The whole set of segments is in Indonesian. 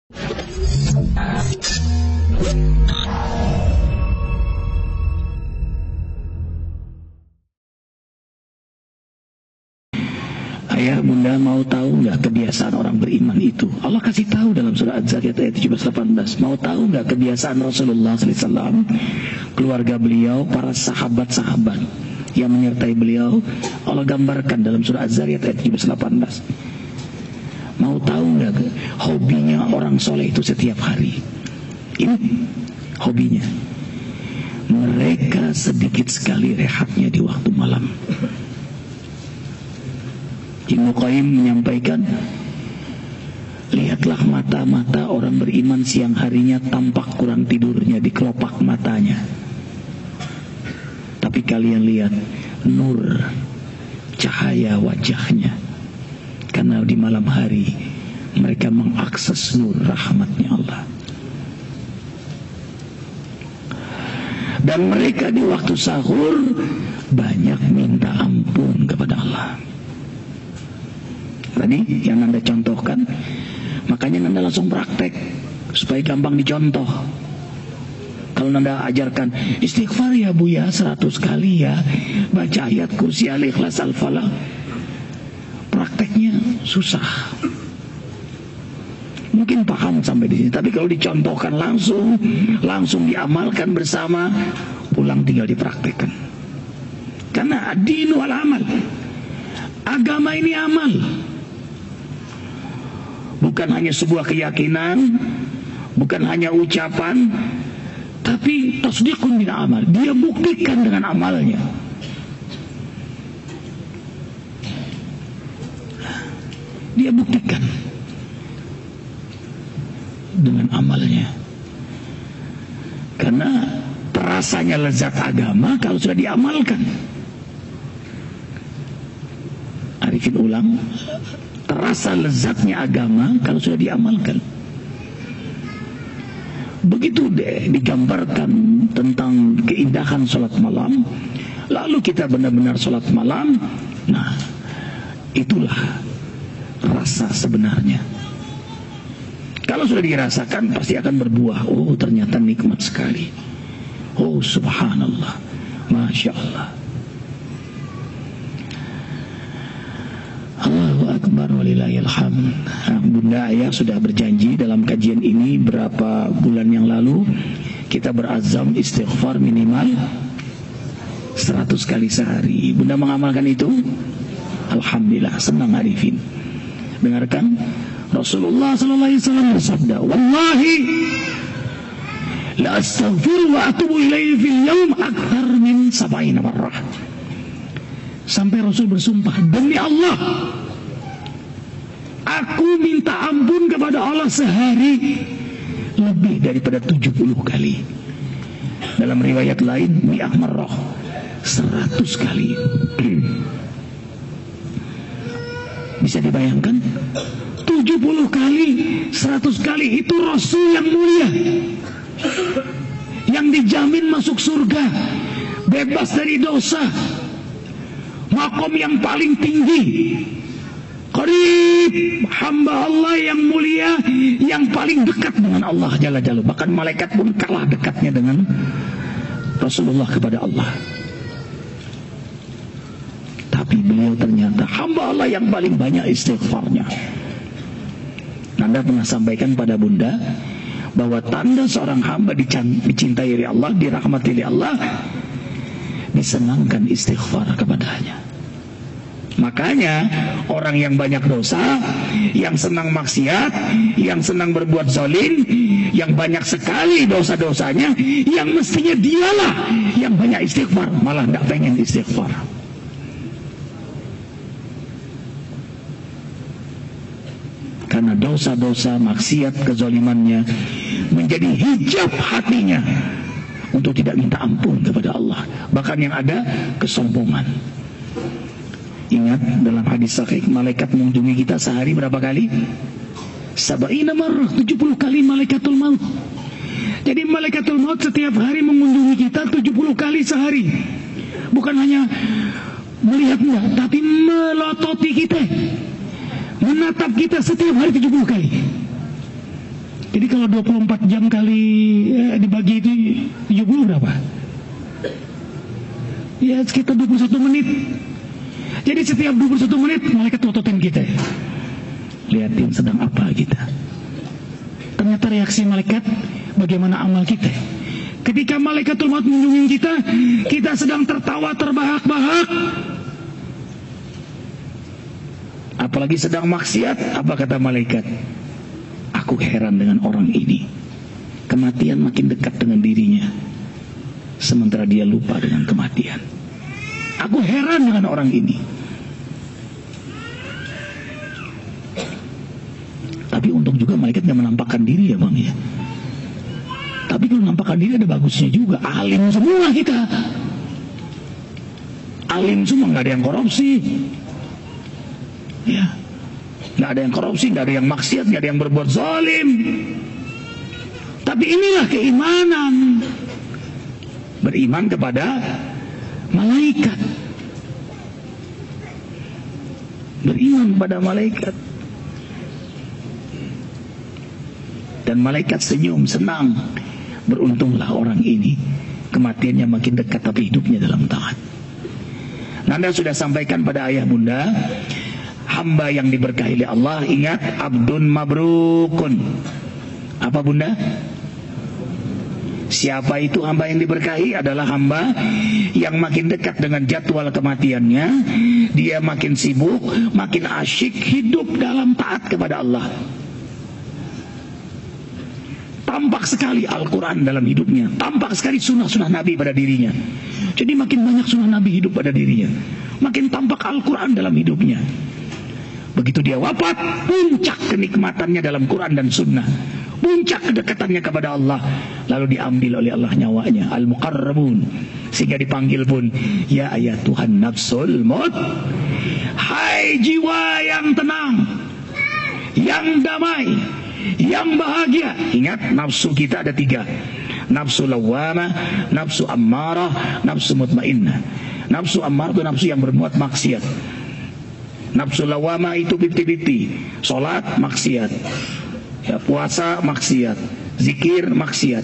Ayah, bunda, mau tahu nggak kebiasaan orang beriman itu? Allah kasih tahu dalam surah Az-Zariyat ayat 17-18. Mau tahu nggak kebiasaan Rasulullah SAW, keluarga beliau, para sahabat-sahabat yang menyertai beliau? Allah gambarkan dalam surah Az-Zariyat ayat 17-18. Mau tahu nggak hobinya orang soleh itu setiap hari? Ini hobinya. Mereka sedikit sekali rehatnya di waktu malam. Ibnu Qayyim menyampaikan, lihatlah mata-mata orang beriman siang harinya tampak kurang tidurnya di kelopak matanya. Tapi kalian lihat nur cahaya wajahnya, karena di malam hari mereka mengakses nur rahmatnya Allah. Dan mereka di waktu sahur banyak minta ampun kepada Allah. Tadi yang Anda contohkan, makanya Anda langsung praktek supaya gampang dicontoh. Kalau Anda ajarkan istighfar ya Bu ya 100 kali ya, baca ayat kursi al-ikhlas al-falah, prakteknya susah. Mungkin paham sampai di sini, tapi kalau dicontohkan langsung diamalkan bersama, pulang tinggal dipraktekkan. Karena ad-dinu al-amal, agama ini amal. Bukan hanya sebuah keyakinan, bukan hanya ucapan, tapi tasdiqun bil amal. Dia buktikan dengan amalnya. Dia buktikan dengan amalnya. Karena terasanya lezat agama kalau sudah diamalkan. Arifin ulang, terasa lezatnya agama kalau sudah diamalkan. Begitu deh digambarkan tentang keindahan sholat malam, lalu kita benar-benar sholat malam. Nah, itulah rasa sebenarnya. Kalau sudah dirasakan pasti akan berbuah. Oh, ternyata nikmat sekali. Oh, subhanallah, masya Allah. Allahu Akbar walillahilhamd. Bunda ayah sudah berjanji dalam kajian ini berapa bulan yang lalu, kita berazam istighfar minimal 100 kali sehari. Bunda mengamalkan itu? Alhamdulillah, senang Arifin. Dengarkan, Rasulullah SAW bersabda, wallahi la astaghfiru wa atubu ilaihi fil yawm akthar min 70 marrah. Sampai Rasul bersumpah, demi Allah, aku minta ampun kepada Allah sehari lebih daripada 70 kali. Dalam riwayat lain, mi'ah marrah, 100 kali. Bisa dibayangkan? 70 kali, 100 kali, itu Rasul yang mulia, yang dijamin masuk surga, bebas dari dosa, makom yang paling tinggi, qarib, hamba Allah yang mulia, yang paling dekat dengan Allah Jalla Jalla. Bahkan malaikat pun kalah dekatnya dengan Rasulullah kepada Allah. Tapi beliau ternyata hamba Allah yang paling banyak istighfarnya. Anda pernah sampaikan pada Bunda bahwa tanda seorang hamba dicintai oleh Allah, dirahmati oleh Allah, disenangkan istighfar kepadanya. Makanya orang yang banyak dosa, yang senang maksiat, yang senang berbuat zalim, yang banyak sekali dosa-dosanya, yang mestinya dialah yang banyak istighfar, malah tidak pengen istighfar. Karena dosa-dosa maksiat kezalimannya menjadi hijab hatinya untuk tidak minta ampun kepada Allah. Bahkan yang ada kesombongan. Ingat dalam hadis sahih, malaikat mengunjungi kita sehari berapa kali? 70 marrah, 70 kali malaikatul maut. Jadi malaikatul maut setiap hari mengunjungi kita 70 kali sehari. Bukan hanya melihatnya, tapi melototi kita, menatap kita setiap hari 70 kali. Jadi kalau 24 jam kali dibagi itu 70 berapa? Ya sekitar 21 menit. Jadi setiap 21 menit malaikat ngototin kita. Lihatin sedang apa kita. Ternyata reaksi malaikat bagaimana amal kita. Ketika malaikatul maut mengunjungi kita, kita sedang tertawa terbahak-bahak. Apalagi sedang maksiat, apa kata malaikat? Aku heran dengan orang ini. Kematian makin dekat dengan dirinya, sementara dia lupa dengan kematian. Aku heran dengan orang ini. Tapi untung juga malaikat gak menampakkan diri ya bang ya. Tapi kalau menampakkan diri ada bagusnya juga. Alim semua kita. Alim semua, gak ada yang korupsi. Ya, gak ada yang korupsi, gak ada yang maksiat, gak ada yang berbuat zalim. Tapi inilah keimanan. Beriman kepada malaikat. Beriman kepada malaikat. Dan malaikat senyum, senang. Beruntunglah orang ini. Kematiannya makin dekat tapi hidupnya dalam taat. Anda sudah sampaikan pada ayah bunda, hamba yang diberkahi oleh Allah, ingat, abdun mabrukun. Apa bunda? Siapa itu hamba yang diberkahi? Adalah hamba yang makin dekat dengan jadwal kematiannya. Dia makin sibuk, makin asyik hidup dalam taat kepada Allah. Tampak sekali Al-Quran dalam hidupnya, tampak sekali sunnah-sunnah Nabi pada dirinya. Jadi makin banyak sunnah Nabi hidup pada dirinya, makin tampak Al-Quran dalam hidupnya. Begitu dia wafat, puncak kenikmatannya dalam Quran dan sunnah, puncak kedekatannya kepada Allah. Lalu diambil oleh Allah nyawanya, Al-Muqarrabun, sehingga dipanggil pun, ya ayat Tuhan nafsul maut, hai jiwa yang tenang, yang damai, yang bahagia. Ingat, nafsu kita ada 3. Nafsu lawamah, nafsu ammarah, nafsu mutmainnah. Nafsu ammarah itu nafsu yang berbuat maksiat. Nafsu lawamah itu 50-50. Salat maksiat, ya, puasa maksiat, zikir maksiat,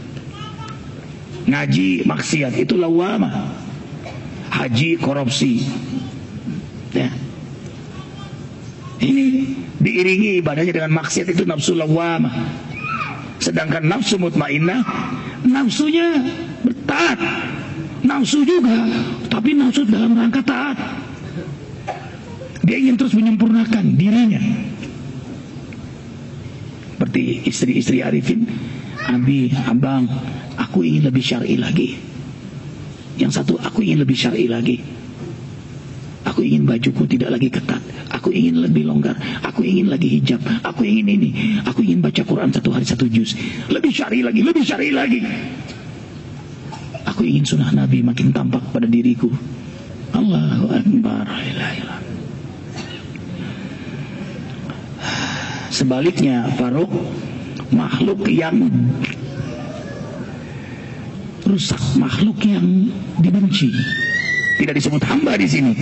ngaji maksiat, itu lawamah. Haji korupsi. Ya. Ini diiringi ibadahnya dengan maksiat, itu nafsu lawamah. Sedangkan nafsu mutmainnah, nafsunya bertaat, nafsu juga, tapi nafsu dalam rangka taat. Dia ingin terus menyempurnakan dirinya. Seperti istri-istri arifin, abi, abang, aku ingin lebih syar'i lagi. Yang satu, aku ingin lebih syar'i lagi. Aku ingin bajuku tidak lagi ketat. Aku ingin lebih longgar. Aku ingin lagi hijab. Aku ingin ini. Aku ingin baca Quran 1 hari 1 juz. Lebih syar'i lagi, lebih syar'i lagi. Aku ingin sunnah Nabi makin tampak pada diriku. Allahu Akbar. Sebaliknya, Faruk, makhluk yang rusak, makhluk yang dibenci, tidak disebut hamba di sini.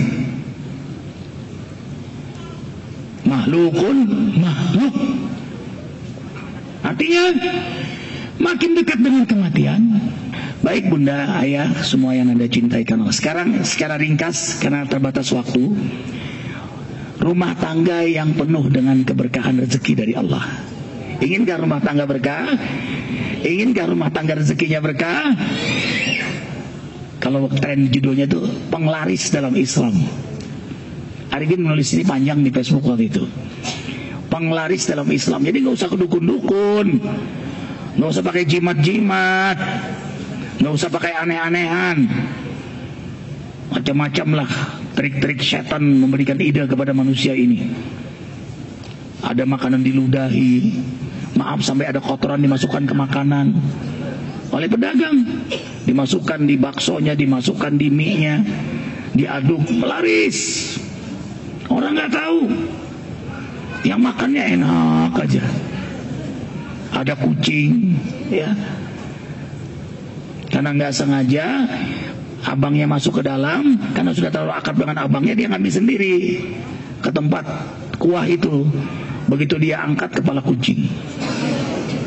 Makhlukun, makhluk. Artinya makin dekat dengan kematian. Baik bunda, ayah, semua yang anda cintai karena Allah. Sekarang secara ringkas karena terbatas waktu, rumah tangga yang penuh dengan keberkahan rezeki dari Allah. Inginkah rumah tangga berkah? Inginkah rumah tangga rezekinya berkah? Kalau tren judulnya itu penglaris dalam Islam. Arifin menulis ini panjang di Facebook waktu itu. Penglaris dalam Islam. Jadi nggak usah kedukun-dukun, nggak usah pakai jimat-jimat, nggak usah pakai aneh-anehan, macam-macam lah trik-trik setan memberikan ide kepada manusia ini. Ada makanan diludahi, maaf sampai ada kotoran dimasukkan ke makanan oleh pedagang, dimasukkan di baksonya, dimasukkan di mie-nya, diaduk, melaris. Orang nggak tahu, yang makannya enak aja. Ada kucing, ya, karena nggak sengaja abangnya masuk ke dalam, karena sudah terlalu akrab dengan abangnya, dia ngambil sendiri ke tempat kuah itu. Begitu dia angkat, kepala kucing.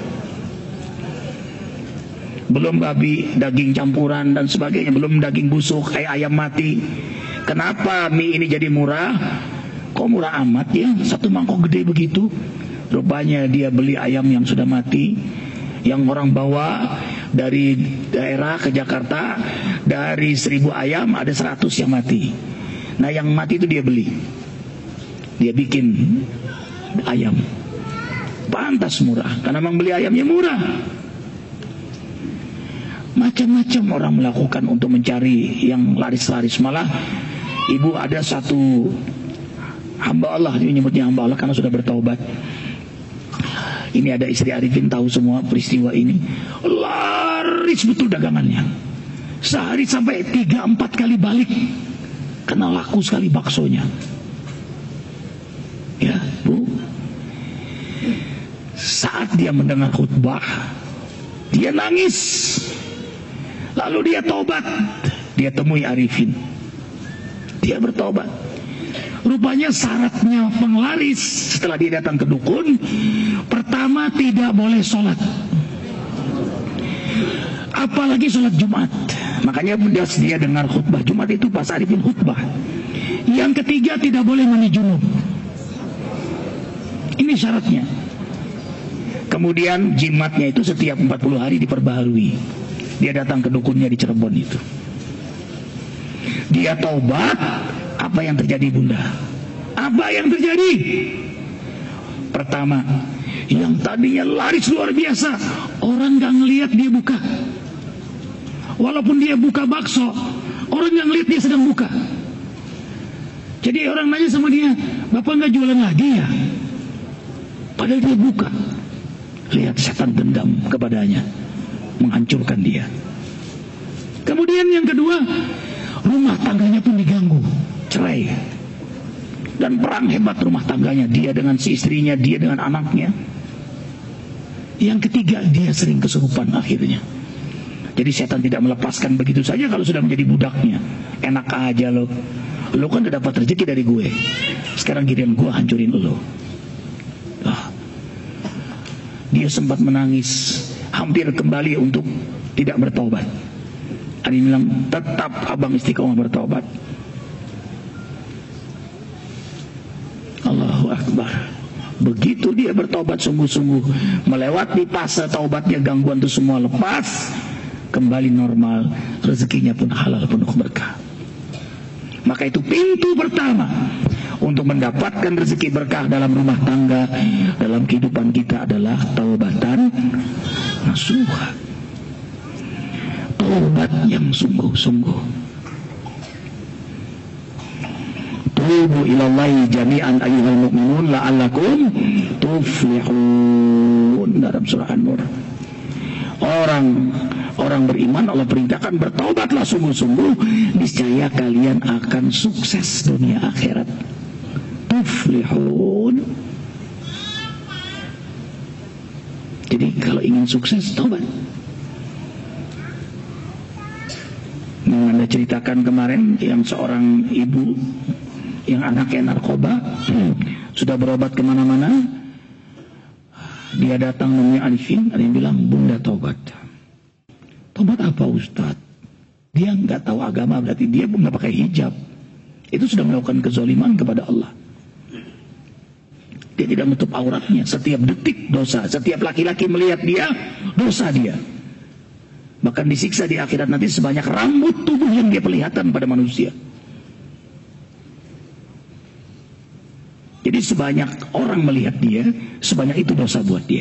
belum babi daging campuran dan sebagainya, belum daging busuk kayak ayam mati. Kenapa mie ini jadi murah? Kok murah amat ya, satu mangkok gede begitu? Rupanya dia beli ayam yang sudah mati, yang orang bawa dari daerah ke Jakarta. Dari 1000 ayam ada 100 yang mati. Nah yang mati itu dia beli, dia bikin ayam. Pantas murah, karena memang beli ayamnya murah. Macam-macam orang melakukan untuk mencari yang laris-laris. Malah ibu ada satu hamba Allah, dia nyebutnya hamba Allah karena sudah bertaubat. Ini ada istri Arifin, tahu semua peristiwa ini. Laris betul dagangannya. Sehari sampai 3-4 kali balik, karena laku sekali baksonya. Ya Bu, saat dia mendengar khutbah, dia nangis. Lalu dia taubat. Dia temui Arifin, dia bertobat. Rupanya syaratnya penglaris setelah dia datang ke dukun, pertama tidak boleh sholat, apalagi sholat Jumat. Makanya dia dengar khutbah Jumat itu pas Arifin khutbah. Yang ketiga tidak boleh mandi junub. Ini syaratnya. Kemudian jimatnya itu setiap 40 hari diperbaharui. Dia datang ke dukunnya di Cirebon itu. Dia taubat. Apa yang terjadi Bunda? Apa yang terjadi? Pertama, yang tadinya laris luar biasa, orang gak ngelihat dia buka. Walaupun dia buka bakso, orang gak ngelihat dia sedang buka. Jadi orang nanya sama dia, Bapak gak jualan lagi ya? Padahal dia buka. Lihat setan dendam kepadanya, menghancurkan dia. Kemudian yang kedua, rumah tangganya pun diganggu, cerai. Dan perang hebat rumah tangganya, dia dengan si istrinya, dia dengan anaknya. Yang ketiga, dia sering kesurupan akhirnya. Jadi setan tidak melepaskan begitu saja kalau sudah menjadi budaknya. Enak aja lo kan udah dapat rezeki dari gue, sekarang giliran gue hancurin lo. Dia sempat menangis, hampir kembali untuk tidak bertobat. Ada yang bilang, tetap abang istiqomah bertobat. Allahu Akbar. Begitu dia bertobat sungguh-sungguh, melewati fase taubatnya, gangguan itu semua lepas, kembali normal, rezekinya pun halal penuh berkah. Maka itu pintu pertama untuk mendapatkan rezeki berkah dalam rumah tangga, dalam kehidupan kita adalah taubatan nasuha. Taubat yang sungguh-sungguh. Tubu ilallahi jami'an ayyuhal mu'minun la'allakum tuflihun, dalam surah An-Nur. Orang beriman Allah perintahkan bertaubatlah sungguh-sungguh, niscaya kalian akan sukses dunia akhirat. Tuflihun. Jadi kalau ingin sukses, taubat. Yang Anda ceritakan kemarin, yang seorang ibu yang anaknya narkoba, sudah berobat kemana-mana. Dia datang menemui Arifin, ada yang bilang, Bunda taubat. Taubat apa Ustadz? Dia nggak tahu agama, berarti dia nggak pakai hijab. Itu sudah melakukan kezaliman kepada Allah. Dia tidak menutup auratnya, setiap detik dosa. Setiap laki-laki melihat dia, dosa dia. Bahkan disiksa di akhirat nanti sebanyak rambut tubuh yang dia perlihatkan pada manusia. Jadi sebanyak orang melihat dia, sebanyak itu dosa buat dia.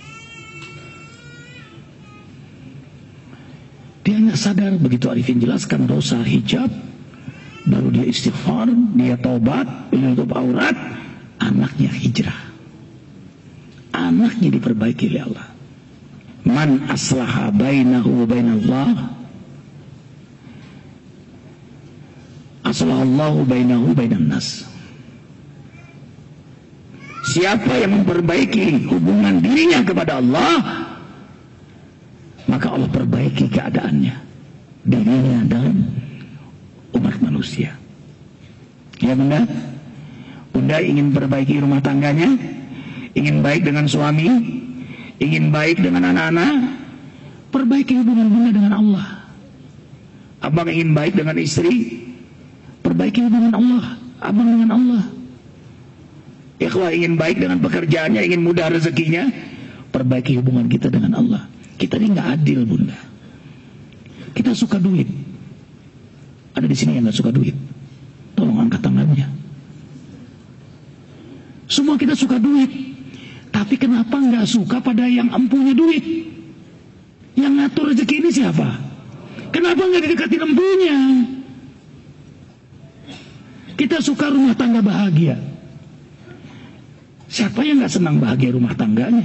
Dia nggak sadar, begitu Arifin jelaskan dosa hijab, baru dia istighfar, dia taubat, menutup aurat, anaknya hijrah. Anaknya diperbaiki oleh Allah. Man aslaha bainahu wa bainallah, aslahallahu bainahu bainan nas. Siapa yang memperbaiki hubungan dirinya kepada Allah, maka Allah perbaiki keadaannya, dirinya dan umat manusia. Ya Bunda? Bunda ingin perbaiki rumah tangganya, ingin baik dengan suami, ingin baik dengan anak-anak, perbaiki hubungan bunda dengan Allah. Abang ingin baik dengan istri, perbaiki hubungan Allah, abang dengan Allah. Ikhwah ingin baik dengan pekerjaannya, ingin mudah rezekinya, perbaiki hubungan kita dengan Allah. Kita ini nggak adil, bunda. Kita suka duit. Ada di sini yang nggak suka duit? Tolong angkat tangannya. Semua kita suka duit. Tapi kenapa nggak suka pada yang empunya duit? Yang ngatur rezeki ini siapa? Kenapa nggak didekatin empunya? Kita suka rumah tangga bahagia. Siapa yang nggak senang bahagia rumah tangganya?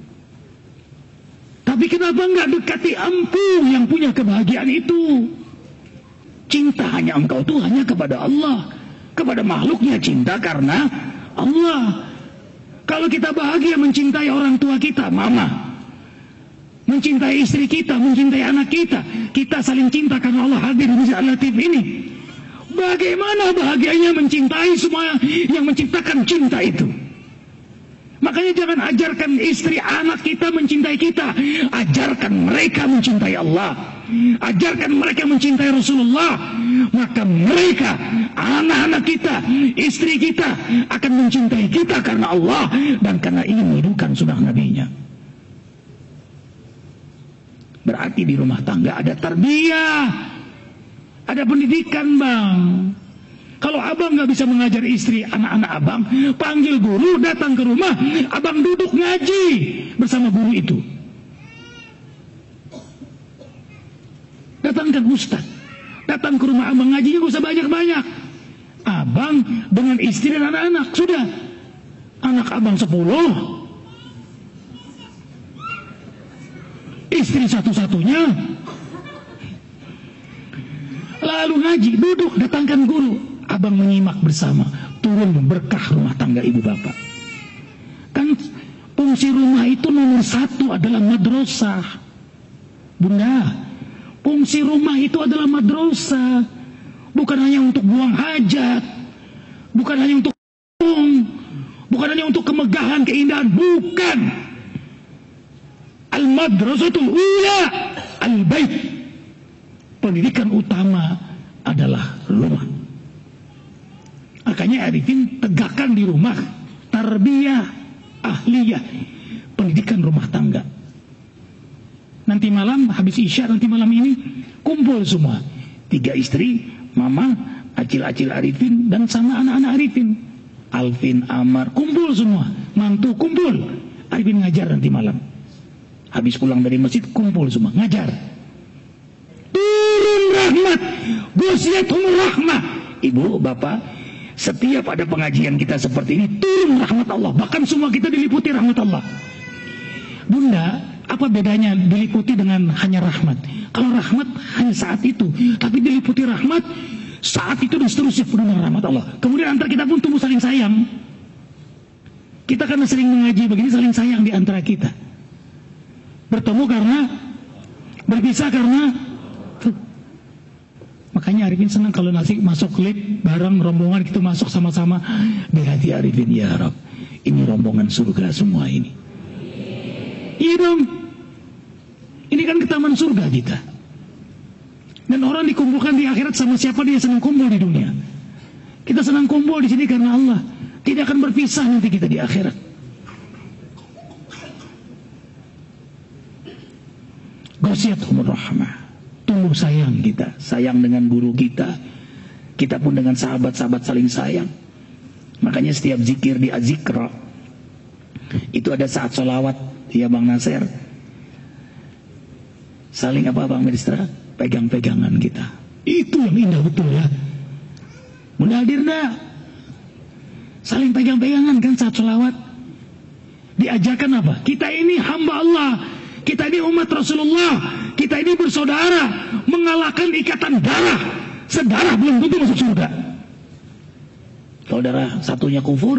Tapi kenapa nggak dekati empu yang punya kebahagiaan itu? Cinta hanya engkau tuh hanya kepada Allah. Kepada makhluknya cinta karena Allah. Kalau kita bahagia mencintai orang tua kita, mama, mencintai istri kita, mencintai anak kita, kita saling cinta karena Allah hadir di Masjid Al-Latif ini. Bagaimana bahagianya mencintai semua yang menciptakan cinta itu? Makanya jangan ajarkan istri anak kita mencintai kita. Ajarkan mereka mencintai Allah. Ajarkan mereka mencintai Rasulullah. Maka mereka, anak-anak kita, istri kita akan mencintai kita karena Allah dan karena ingin menirukan sunnah Nabi-Nya. Berarti di rumah tangga ada tarbiyah, ada pendidikan, bang. Kalau abang nggak bisa mengajar istri anak-anak abang, panggil guru datang ke rumah, abang duduk ngaji bersama guru itu. Datangkan ustaz, datang ke rumah abang ngajinya gak usah banyak-banyak. Abang dengan istri dan anak-anak, sudah. Anak abang 10, istri satu-satunya. Lalu ngaji, duduk, datangkan guru. Abang menyimak bersama, turun berkah rumah tangga ibu bapak. Kan fungsi rumah itu nomor 1 adalah madrasah. Bunda, fungsi rumah itu adalah madrasah. Bukan hanya untuk buang hajat, bukan hanya untuk bukan hanya untuk kemegahan, keindahan, bukan. Al-madrasatul ula al-bait. Pendidikan utama adalah rumah. Makanya Arifin tegakkan di rumah tarbiyah ahliyah, pendidikan rumah tangga. Nanti malam habis isya, nanti malam ini kumpul semua, 3 istri, mama, acil-acil Arifin dan sama anak-anak Arifin, Alvin, Amar, kumpul semua, mantu kumpul. Arifin ngajar nanti malam. Habis pulang dari masjid kumpul semua ngajar. Turun rahmat, ghusyiyatuhum rahmah. Ibu, bapak, setiap ada pengajian kita seperti ini, turun rahmat Allah. Bahkan semua kita diliputi rahmat Allah. Bunda, apa bedanya diliputi dengan hanya rahmat? Kalau rahmat hanya saat itu, tapi diliputi rahmat saat itu dan seterusnya penuh dengan rahmat Allah. Kemudian antar kita pun tumbuh saling sayang. Kita karena sering mengaji begini, saling sayang di antara kita. Bertemu karena, berpisah karena. Makanya Arifin senang kalau nasi masuk lift bareng rombongan kita masuk sama-sama di hati Arifin, ya Rabb, ini rombongan surga semua ini. Iya dong, ini kan ke taman surga kita. Dan orang dikumpulkan di akhirat sama siapa dia senang kumpul di dunia. Kita senang kumpul di sini karena Allah. Tidak akan berpisah nanti kita di akhirat. Ghusyiyatuhum rahmah. Tumbuh sayang kita, sayang dengan guru kita, kita pun dengan sahabat-sahabat saling sayang. Makanya setiap zikir di azikra itu ada saat sholawat, ya Bang Nasir, saling apa Bang Ministra, pegang-pegangan kita. Itu yang indah betul ya. Bunda hadir dah, saling pegang-pegangan kan saat sholawat. Diajarkan apa? Kita ini hamba Allah, kita ini umat Rasulullah, kita ini bersaudara, mengalahkan ikatan darah. Sedarah belum tentu masuk surga. Kalau darah satunya kufur,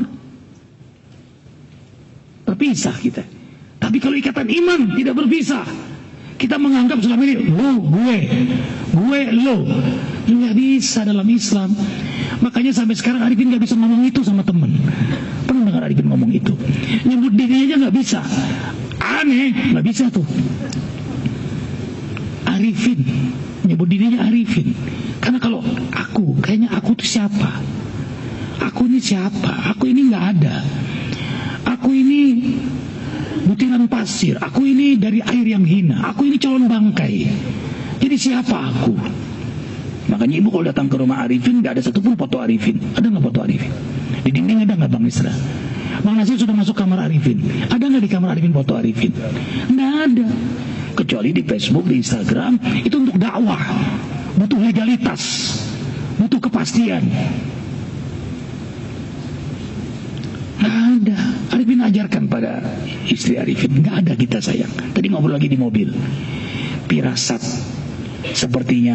terpisah kita. Tapi kalau ikatan iman tidak berpisah. Kita menganggap selama ini lu, gue, lo. Nggak bisa dalam Islam. Makanya sampai sekarang Arifin nggak bisa ngomong itu sama temen. Pernah dengar Arifin ngomong itu? Nyebut dirinya aja nggak bisa. Aneh, nggak bisa tuh. Arifin, nyebut dirinya Arifin. Karena kalau kayaknya aku tuh siapa? Aku ini siapa? Aku ini nggak ada. Aku ini butiran pasir. Aku ini dari air yang hina. Aku ini calon bangkai. Jadi siapa aku? Makanya ibu kalau datang ke rumah Arifin, nggak ada satupun foto Arifin. Ada nggak foto Arifin? Di dinding ada nggak Bang Isra? Bang Nasir sudah masuk kamar Arifin. Ada nggak di kamar Arifin foto Arifin? Nggak ada. Kecuali di Facebook, di Instagram, itu untuk dakwah. Butuh legalitas. Butuh kepastian. Nggak ada. Arifin ajarkan pada istri Arifin. Nggak ada kita sayang. Tadi ngobrol lagi di mobil. Pirasat. Sepertinya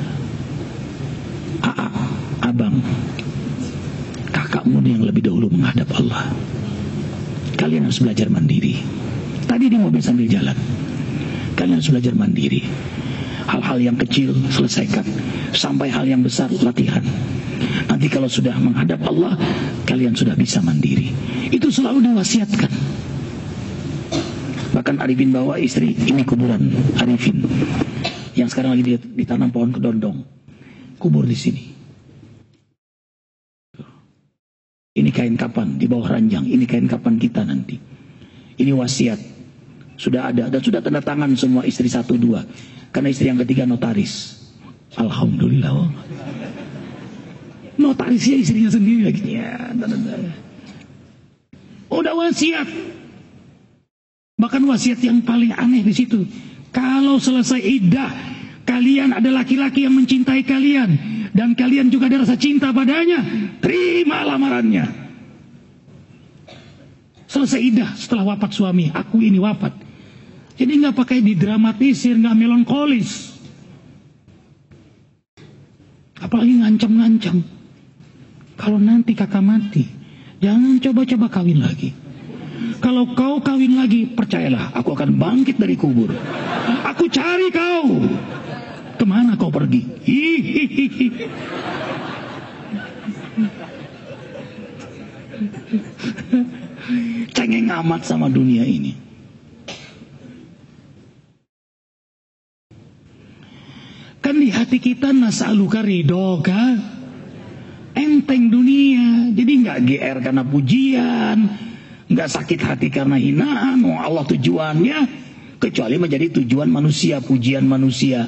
abang, kakakmu yang lebih dahulu menghadap Allah. Kalian harus belajar mandiri. Tadi di mobil sambil jalan, kalian harus belajar mandiri. Hal-hal yang kecil selesaikan, sampai hal yang besar latihan. Nanti kalau sudah menghadap Allah, kalian sudah bisa mandiri. Itu selalu diwasiatkan. Bahkan Arifin bawa istri, ini kuburan Arifin yang sekarang lagi ditanam pohon kedondong. Kubur di sini. Ini kain kapan di bawah ranjang. Ini kain kapan kita nanti. Ini wasiat. Sudah ada dan sudah tanda tangan semua istri 1, 2. Karena istri yang ketiga notaris. Alhamdulillah. Notarisnya istrinya sendiri lagi. Ya, udah wasiat. Bahkan wasiat yang paling aneh di situ. Kalau selesai iddah, kalian ada laki-laki yang mencintai kalian, dan kalian juga ada rasa cinta padanya, terima lamarannya. Selesai iddah setelah wafat suami, aku ini wafat. Jadi nggak pakai didramatisir, nggak melankolis, apalagi ngancam-ngancam. Kalau nanti kakak mati, jangan coba-coba kawin lagi. Kalau kau kawin lagi, percayalah, aku akan bangkit dari kubur. Aku cari kau. Kemana kau pergi? Hihihi. Cengeng amat sama dunia ini. Kan di hati kita nas'aluka ridhoka. Enteng dunia. Jadi nggak GR karena pujian, nggak sakit hati karena hinaan. Oh, Allah tujuannya, kecuali menjadi tujuan manusia, pujian manusia.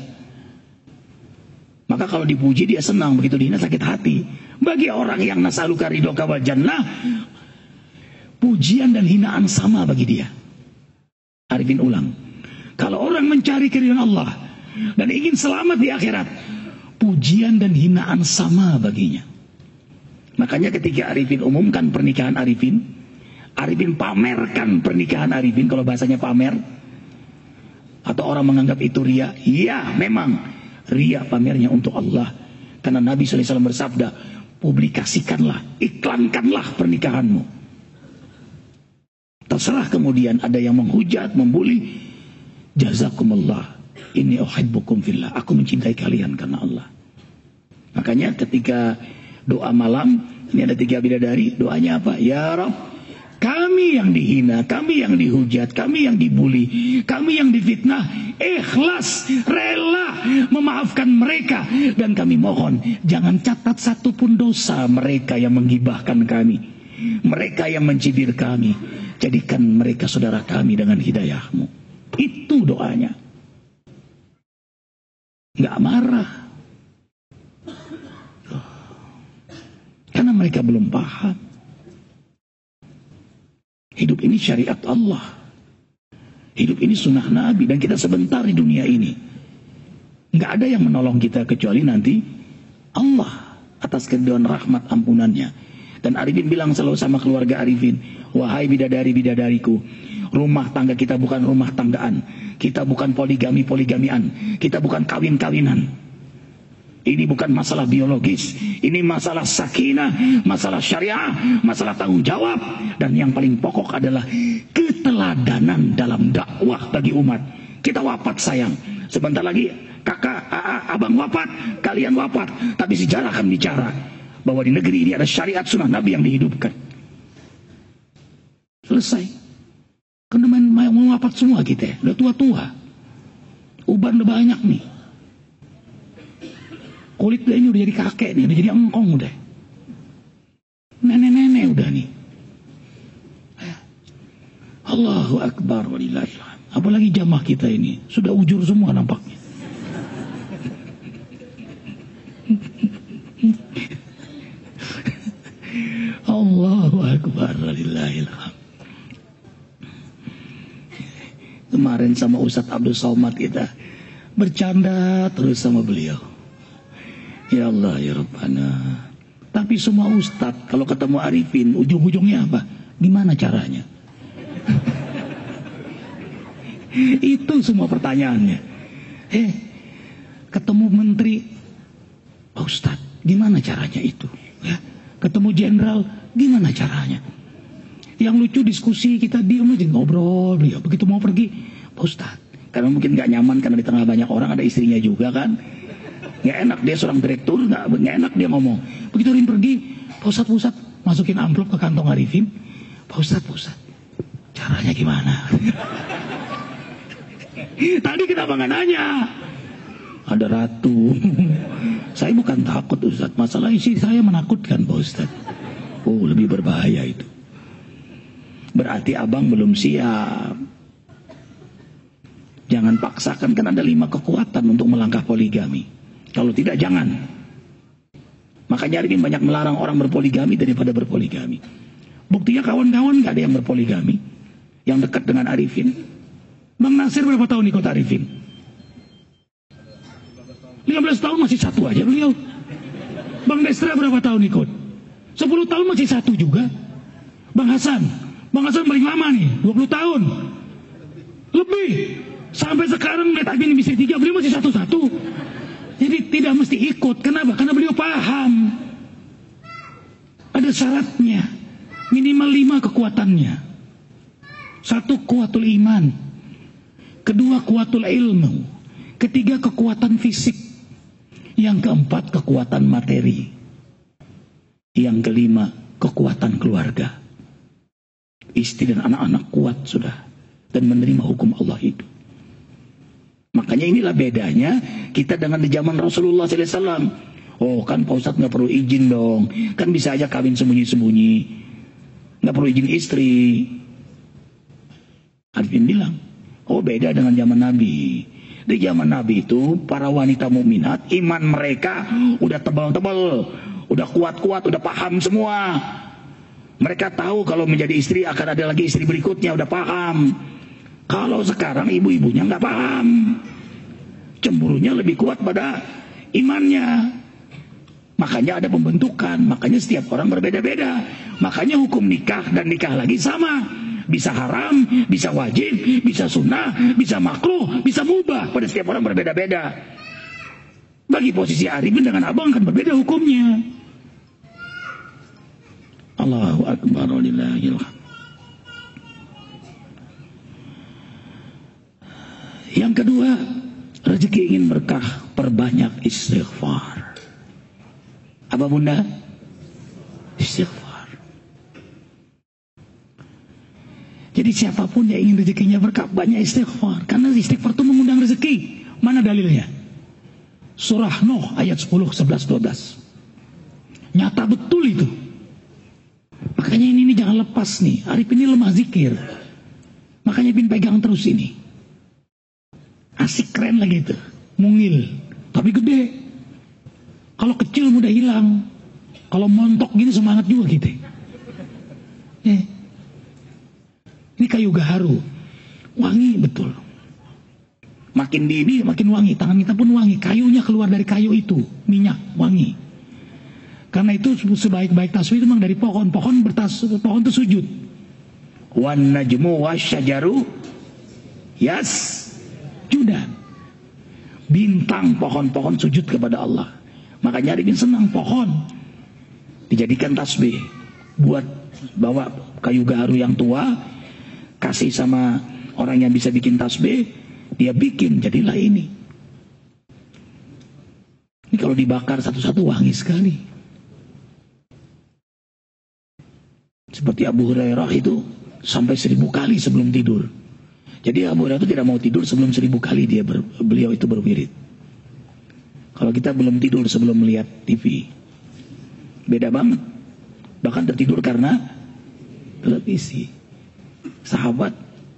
Maka kalau dipuji dia senang, begitu dihina sakit hati. Bagi orang yang nas'aluka ridhoka wal jannah, pujian dan hinaan sama bagi dia. Arifin ulang, kalau orang mencari keridhaan Allah dan ingin selamat di akhirat, pujian dan hinaan sama baginya. Makanya ketika Arifin umumkan pernikahan Arifin, Arifin pamerkan pernikahan Arifin. Kalau bahasanya pamer, atau orang menganggap itu ria, iya memang ria pamernya untuk Allah. Karena Nabi SAW bersabda, publikasikanlah, iklankanlah pernikahanmu. Terserah kemudian ada yang menghujat, membuli. Jazakumullah, inni uhibbukum fillah, aku mencintai kalian karena Allah. Makanya ketika doa malam, ini ada 3 bidadari, doanya apa? Ya Rabb, kami yang dihina, kami yang dihujat, kami yang dibuli, kami yang difitnah, ikhlas, rela memaafkan mereka. Dan kami mohon, jangan catat satupun dosa mereka yang menggibahkan kami, mereka yang mencibir kami. Jadikan mereka saudara kami dengan hidayahmu. Itu doanya. Nggak marah. Karena mereka belum paham. Hidup ini syariat Allah. Hidup ini sunnah Nabi. Dan kita sebentar di dunia ini. Nggak ada yang menolong kita kecuali nanti Allah atas keridhaan rahmat ampunannya. Dan Arifin bilang selalu sama keluarga Arifin, wahai bidadari-bidadariku, rumah tangga kita bukan rumah tanggaan, kita bukan poligami-poligamian, kita bukan kawin-kawinan. Ini bukan masalah biologis, ini masalah sakinah, masalah syariah, masalah tanggung jawab. Dan yang paling pokok adalah keteladanan dalam dakwah bagi umat. Kita wafat sayang, sebentar lagi kakak, abang wafat, kalian wafat. Tapi sejarah akan bicara bahwa di negeri ini ada syariat sunnah Nabi yang dihidupkan. Selesai. Karena mau wafat semua kita, udah tua-tua. Uban udah banyak nih. Kulit dia ini udah jadi kakek nih, udah jadi engkong udah. Nenek-nenek udah nih. Allahu Akbar walillahilhamd. Apalagi jamaah kita ini sudah ujur semua nampaknya. Allahu Akbar walillahilhamd. Kemarin sama Ustadz Abdul Somad kita bercanda terus sama beliau. Ya Allah ya Rabbana. Tapi semua Ustadz kalau ketemu Arifin ujung-ujungnya apa? Gimana caranya? Itu semua pertanyaannya. Ketemu menteri, Pak Ustadz, gimana caranya itu? Ya, ketemu jenderal, gimana caranya? Yang lucu diskusi kita diem aja ngobrol, beliau begitu mau pergi, Pak Ustadz, karena mungkin nggak nyaman karena di tengah banyak orang ada istrinya juga kan, nggak enak dia seorang direktur, nggak enak dia ngomong. Begitu Arifin pergi, Pak Ustadz, masukin amplop ke kantong Arifin, Pak Ustadz, caranya gimana? Tadi kenapa nggak nanya? Ada ratu. Saya bukan takut Ustadz, masalah isi saya menakutkan Pak Ustadz. Oh, lebih berbahaya itu. Berarti abang belum siap. Jangan paksakan, kan ada 5 kekuatan untuk melangkah poligami. Kalau tidak jangan. Makanya Arifin banyak melarang orang berpoligami daripada berpoligami. Buktinya kawan-kawan gak ada yang berpoligami yang dekat dengan Arifin. Bang Nasir berapa tahun ikut Arifin? 15 tahun masih satu aja beliau. Bang Destra berapa tahun ikut? 10 tahun masih satu juga. Bang Hasan paling lama nih, 20 tahun lebih. Sampai sekarang lihat Arifin bisa 3, beliau masih satu-satu. Jadi tidak mesti ikut. Kenapa? Karena beliau paham ada syaratnya, minimal 5 kekuatannya. 1, kuatul iman. 2, kuatul ilmu. 3, kekuatan fisik. Yang 4, kekuatan materi. Yang 5, kekuatan keluarga. Istri dan anak-anak kuat sudah dan menerima hukum Allah itu. Makanya inilah bedanya kita dengan di zaman Rasulullah SAW. Oh kan Pak Ustadz nggak perlu izin dong, kan bisa aja kawin sembunyi-sembunyi, nggak perlu izin istri. Arifin bilang, oh beda dengan zaman Nabi. Di zaman Nabi itu para wanita mukminat iman mereka udah tebal-tebal, udah kuat-kuat, udah paham semua. Mereka tahu kalau menjadi istri akan ada lagi istri berikutnya, udah paham. Kalau sekarang ibu-ibunya nggak paham, cemburunya lebih kuat pada imannya. Makanya ada pembentukan, makanya setiap orang berbeda-beda. Makanya hukum nikah dan nikah lagi sama. Bisa haram, bisa wajib, bisa sunnah, bisa makruh, bisa mubah. Pada setiap orang berbeda-beda. Bagi posisi Arifin dengan abang kan berbeda hukumnya. Allahu Akbar walillahilhamd. Yang kedua, rezeki ingin berkah, perbanyak istighfar. Apa bunda? Istighfar. Jadi siapapun yang ingin rezekinya berkah, banyak istighfar. Karena istighfar itu mengundang rezeki. Mana dalilnya? Surah Nuh ayat 10, 11, 12. Nyata betul itu. Makanya ini jangan lepas nih. Arif ini lemah zikir. Makanya Bin pegang terus ini. Asik, keren lagi itu. Mungil. Tapi gede. Kalau kecil mudah hilang. Kalau montok gini semangat juga gitu. Ini kayu gaharu. Wangi betul. Makin dini makin wangi. Tangan kita pun wangi. Kayunya keluar dari kayu itu. Minyak, wangi. Karena itu sebaik-baik tasbih itu memang dari pohon. Pohon itu sujud. Wan najmu wasyajaru yasjudan. Bintang, pohon-pohon sujud kepada Allah. Makanya Arifin senang pohon dijadikan tasbih. Buat bawa kayu gaharu yang tua, kasih sama orang yang bisa bikin tasbih, dia bikin, jadilah ini. Ini kalau dibakar satu-satu wangi sekali. Seperti Abu Hurairah itu sampai 1000 kali sebelum tidur Jadi Abu Hurairah itu tidak mau tidur sebelum 1000 kali beliau itu berwirid. Kalau kita belum tidur sebelum melihat TV, beda banget. Bahkan tertidur karena televisi. Sahabat,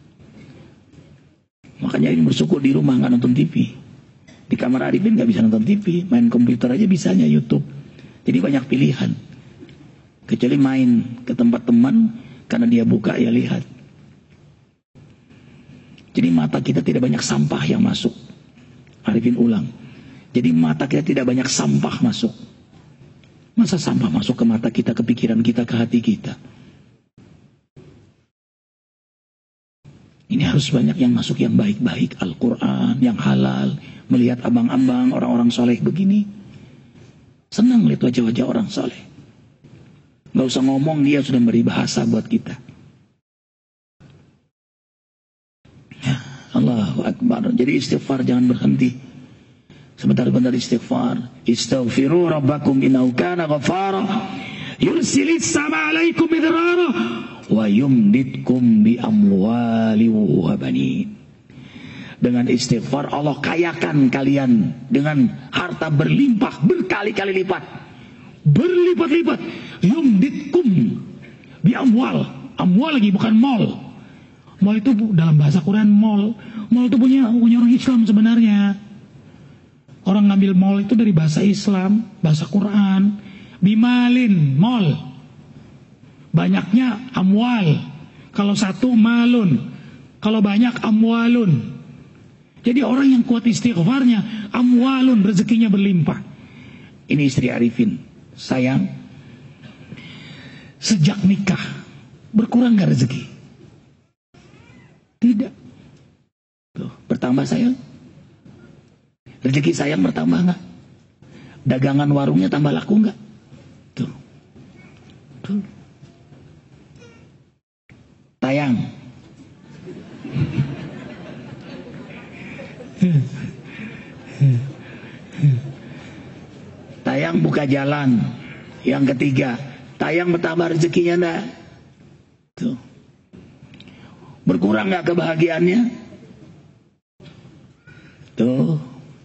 makanya ini bersyukur di rumah nggak nonton TV. Di kamar Arifin nggak bisa nonton TV, main komputer aja bisanya YouTube. Jadi banyak pilihan. Kecuali main ke tempat teman, karena dia buka ya lihat. Jadi mata kita tidak banyak sampah yang masuk. Arifin ulang. Jadi mata kita tidak banyak sampah masuk. Masa sampah masuk ke mata kita, ke pikiran kita, ke hati kita? Ini harus banyak yang masuk yang baik-baik. Al-Quran, yang halal. Melihat abang-abang, orang-orang soleh begini. Senang lihat wajah-wajah orang soleh. Gak usah ngomong, dia sudah beri bahasa buat kita. Ya, Allahu Akbar. Jadi istighfar jangan berhenti. Sebentar-bentar istighfar. Istaghfiru rabbakum innahu kana ghafara. Yursilis sama alaikum idrara. Wa yumditkum bi amwali wa banin. Dengan istighfar Allah kayakan kalian dengan harta berlimpah berkali-kali lipat. Berlipat-lipat. Yumditkum bi amwal. Amwal lagi bukan mall. Mall itu dalam bahasa Quran mall. Mall itu punya orang Islam sebenarnya. Orang ngambil mall itu dari bahasa Islam, bahasa Quran. Bimalin, mall. Banyaknya amwal. Kalau satu malun. Kalau banyak amwalun. Jadi orang yang kuat istighfarnya, amwalun, rezekinya berlimpah. Ini istri Arifin. Sayang, sejak nikah berkurang gak rezeki? Tidak. Tuh, bertambah sayang. Rezeki sayang bertambah gak? Dagangan warungnya tambah laku gak? Tuh. Tuh. Tayang. Tayang buka jalan. Yang ketiga, Tayang bertambah rezekinya enggak? Tuh. Berkurang enggak kebahagiaannya? Tuh.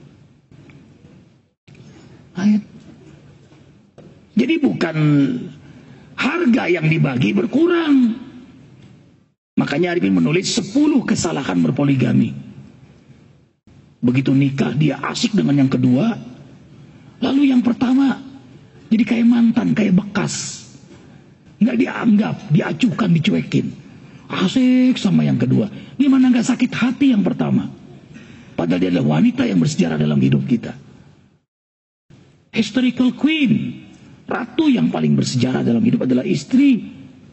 Ayat. Jadi bukan harga yang dibagi berkurang. Makanya Arifin menulis 10 kesalahan berpoligami. Begitu nikah dia asik dengan yang kedua. Lalu yang pertama jadi kayak mantan, kayak bekas. Nggak dianggap, diacuhkan, dicuekin. Asik sama yang kedua. Gimana nggak sakit hati yang pertama? Padahal dia adalah wanita yang bersejarah dalam hidup kita. Historical queen. Ratu yang paling bersejarah dalam hidup adalah istri.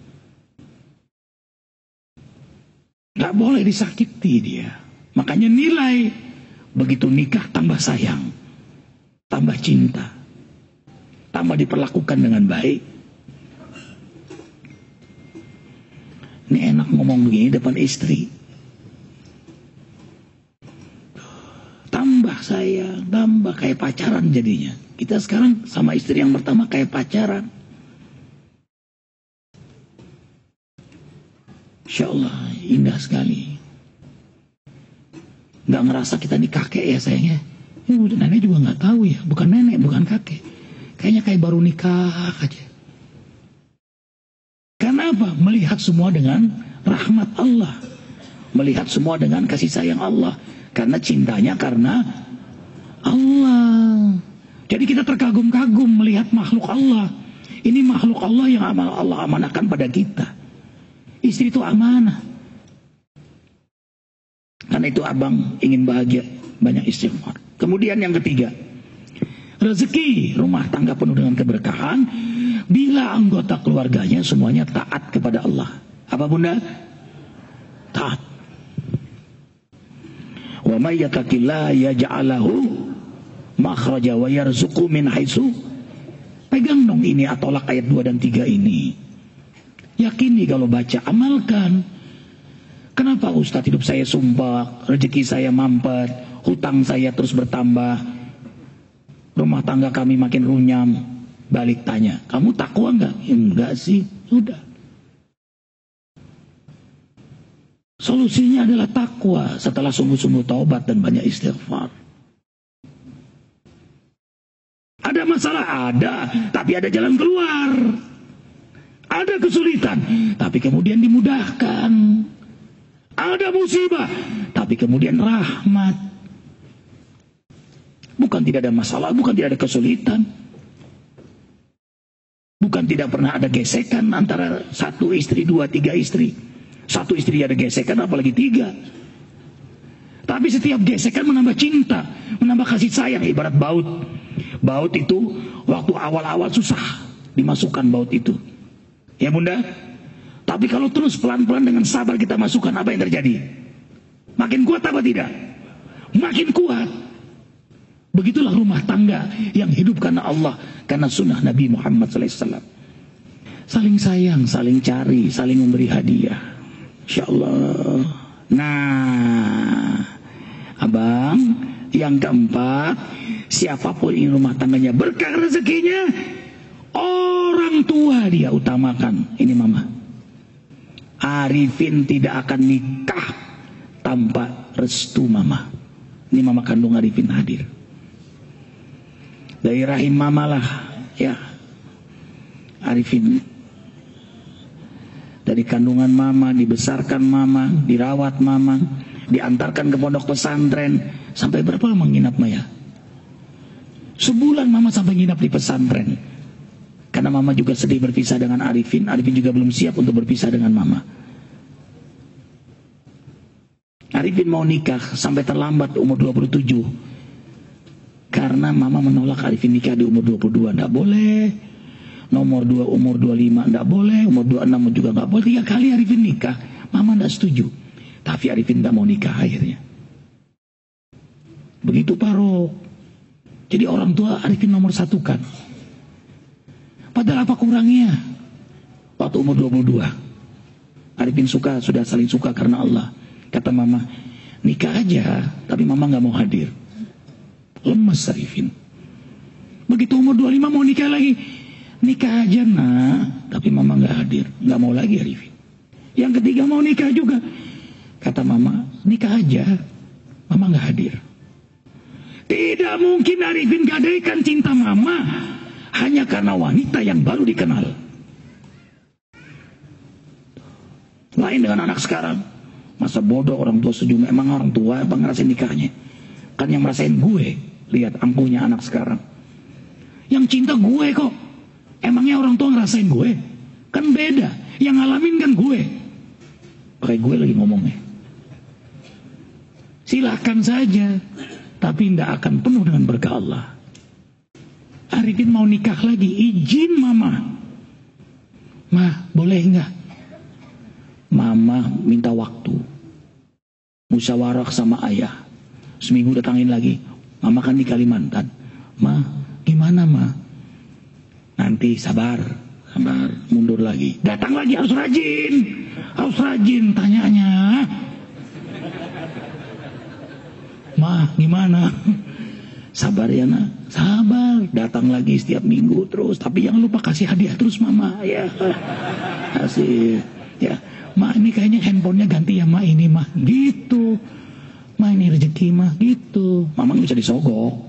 Nggak boleh disakiti dia. Makanya nilai. Begitu nikah tambah sayang. Tambah cinta. Tambah diperlakukan dengan baik. Ini enak ngomong begini depan istri. Tambah sayang, tambah kayak pacaran jadinya. Kita sekarang sama istri yang pertama kayak pacaran. Insya Allah indah sekali. Gak ngerasa kita nih kakek ya sayangnya. Ya udah, nenek juga gak tahu ya. Bukan nenek, bukan kakek. Kayaknya kayak baru nikah aja. Karena apa? Melihat semua dengan rahmat Allah. Melihat semua dengan kasih sayang Allah. Karena cintanya karena Allah. Jadi kita terkagum-kagum melihat makhluk Allah. Ini makhluk Allah yang Allah amanahkan pada kita. Istri itu amanah. Karena itu abang ingin bahagia, banyak istighfar. Kemudian yang ketiga, rezeki rumah tangga penuh dengan keberkahan bila anggota keluarganya semuanya taat kepada Allah. Apa bunda? Taat. Wa may yattaqillah yaj'al lahu makhraja wa yarzuqhu min haitsu. Pegang dong ini At-Tolak ayat 2 dan 3 ini. Yakini kalau baca, amalkan. Kenapa Ustadz hidup saya sumpah, rezeki saya mampet, hutang saya terus bertambah, rumah tangga kami makin runyam? Balik tanya, kamu takwa enggak? Ya, enggak sih, sudah. Solusinya adalah takwa setelah sungguh-sungguh taubat dan banyak istighfar. Ada masalah? Ada, tapi ada jalan keluar. Ada kesulitan, tapi kemudian dimudahkan. Ada musibah, tapi kemudian rahmat. Bukan tidak ada masalah, bukan tidak ada kesulitan. Bukan tidak pernah ada gesekan antara satu istri, dua, tiga istri. Satu istri ada gesekan, apalagi tiga. Tapi setiap gesekan menambah cinta, menambah kasih sayang, ibarat baut. Baut itu waktu awal-awal susah dimasukkan baut itu. Ya bunda, tapi kalau terus pelan-pelan dengan sabar kita masukkan, apa yang terjadi? Makin kuat apa tidak? Makin kuat. Begitulah rumah tangga yang hidup karena Allah, karena sunnah Nabi Muhammad SAW. Saling sayang, saling cari, saling memberi hadiah. Insya Allah. Nah, abang, yang keempat, siapapun yang rumah tangganya berkah rezekinya, orang tua dia utamakan. Ini mama. Arifin tidak akan nikah tanpa restu mama. Ini mama kandung Arifin hadir. Dari rahim mama lah, ya. Arifin dari kandungan mama, dibesarkan mama, dirawat mama, diantarkan ke pondok pesantren. Sampai berapa lama nginap Maya? Sebulan mama sampai nginap di pesantren. Karena mama juga sedih berpisah dengan Arifin. Arifin juga belum siap untuk berpisah dengan mama. Arifin mau nikah sampai terlambat umur 27. Karena mama menolak Arifin nikah di umur 22. Nggak boleh. Nomor 2 umur 25 nggak boleh. Umur 26 juga nggak boleh. 3 kali Arifin nikah. Mama nggak setuju. Tapi Arifin nggak mau nikah akhirnya. Begitu Paro. Jadi orang tua Arifin nomor 1 kan. Padahal apa kurangnya? Waktu umur 22. Arifin sudah saling suka karena Allah. Kata mama, nikah aja. Tapi mama nggak mau hadir. Lemes Arifin. Begitu umur 25 mau nikah lagi. Nikah aja nak. Tapi mama nggak hadir. Nggak mau lagi Arifin. Yang ketiga mau nikah juga. Kata mama, nikah aja. Mama nggak hadir. Tidak mungkin Arifin gadaikan cinta mama hanya karena wanita yang baru dikenal. Lain dengan anak sekarang. Masa bodoh orang tua setuju. Emang orang tua apa ngerasain nikahnya? Kan yang merasain gue. Lihat angkuhnya anak sekarang. Yang cinta gue kok. Emangnya orang tua ngerasain gue? Kan beda. Yang ngalamin kan gue. Pakai gue lagi ngomongnya. Silakan saja. Tapi tidak akan penuh dengan berkah Allah. Arifin mau nikah lagi. Izin mama. Ma, boleh enggak? Mama minta waktu. Musyawarah sama ayah. Seminggu datangin lagi. Mama kan di Kalimantan. Ma, gimana ma? Nanti sabar. Mundur lagi. Datang lagi, harus rajin. Harus rajin tanyanya. Ma, gimana? Sabar ya nak. Sabar. Datang lagi setiap minggu terus. Tapi jangan lupa kasih hadiah terus mama. Ya, kasih. Ya, ma ini kayaknya handphonenya ganti ya ma ini mah. Gitu. Ma ini rezeki mah. Gitu. Mama nggak bisa disogok.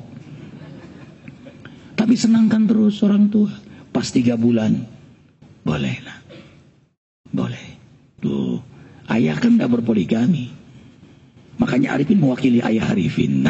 Tapi senangkan terus orang tua. Pas 3 bulan. Boleh lah. Boleh. Tuh. Ayah kan nggak berpoligami. Makanya Arifin mewakili ayah Arifin.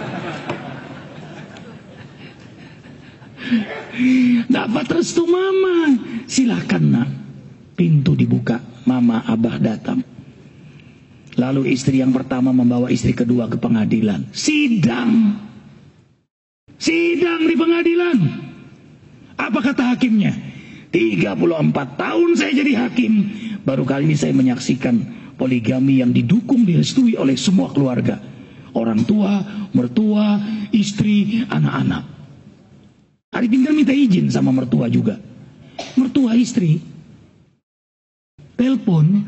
Dapat restu mama. Silakan nak. Pintu dibuka. Mama, abah datang. Lalu istri yang pertama membawa istri kedua ke pengadilan. Sidang. Sidang di pengadilan. Apa kata hakimnya? 34 tahun saya jadi hakim. Baru kali ini saya menyaksikan poligami yang didukung, direstui oleh semua keluarga. Orang tua, mertua, istri, anak-anak. Arifin kan minta izin sama mertua juga. Mertua istri. Telepon.